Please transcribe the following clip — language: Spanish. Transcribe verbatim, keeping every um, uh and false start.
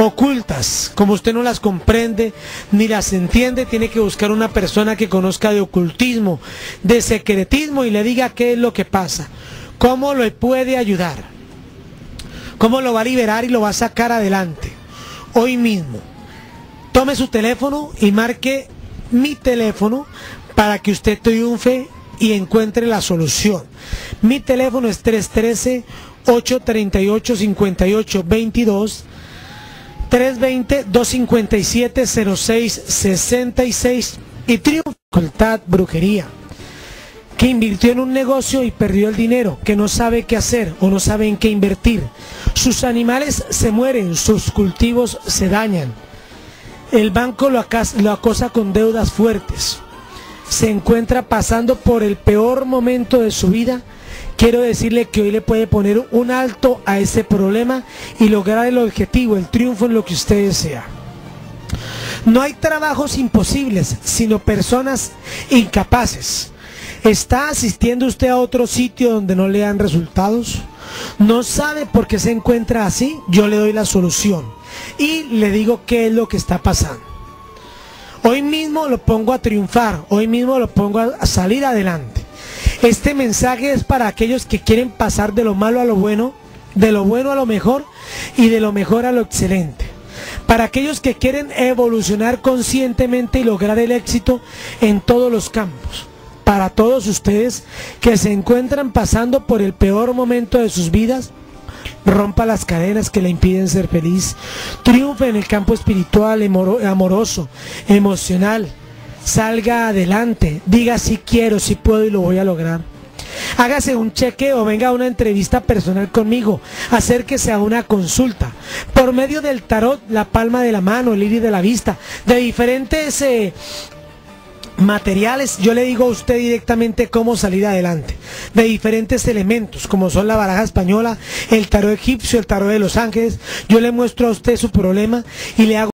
ocultas, como usted no las comprende ni las entiende, tiene que buscar una persona que conozca de ocultismo, de secretismo, y le diga qué es lo que pasa, cómo lo puede ayudar, cómo lo va a liberar y lo va a sacar adelante. Hoy mismo, tome su teléfono y marque mi teléfono para que usted triunfe y encuentre la solución. Mi teléfono es tres uno tres, ocho tres ocho, cinco ocho dos dos, tres dos cero, dos cinco siete, cero seis seis seis, y triunfa. Facultad Brujería, que invirtió en un negocio y perdió el dinero, que no sabe qué hacer o no sabe en qué invertir. Sus animales se mueren, sus cultivos se dañan. El banco lo acosa, lo acosa con deudas fuertes. Se encuentra pasando por el peor momento de su vida. Quiero decirle que hoy le puede poner un alto a ese problema y lograr el objetivo, el triunfo en lo que usted desea. No hay trabajos imposibles, sino personas incapaces. ¿Está asistiendo usted a otro sitio donde no le dan resultados? ¿No sabe por qué se encuentra así? Yo le doy la solución y le digo qué es lo que está pasando. Hoy mismo lo pongo a triunfar, hoy mismo lo pongo a salir adelante. Este mensaje es para aquellos que quieren pasar de lo malo a lo bueno, de lo bueno a lo mejor y de lo mejor a lo excelente. Para aquellos que quieren evolucionar conscientemente y lograr el éxito en todos los campos. Para todos ustedes que se encuentran pasando por el peor momento de sus vidas, rompa las cadenas que le impiden ser feliz, triunfe en el campo espiritual, amoroso, emocional, salga adelante, diga si quiero, si puedo y lo voy a lograr. Hágase un cheque o venga a una entrevista personal conmigo, acérquese a una consulta, por medio del tarot, la palma de la mano, el iris de la vista, de diferentes eh, materiales. Yo le digo a usted directamente cómo salir adelante, de diferentes elementos como son la baraja española, el tarot egipcio, el tarot de los ángeles. Yo le muestro a usted su problema y le hago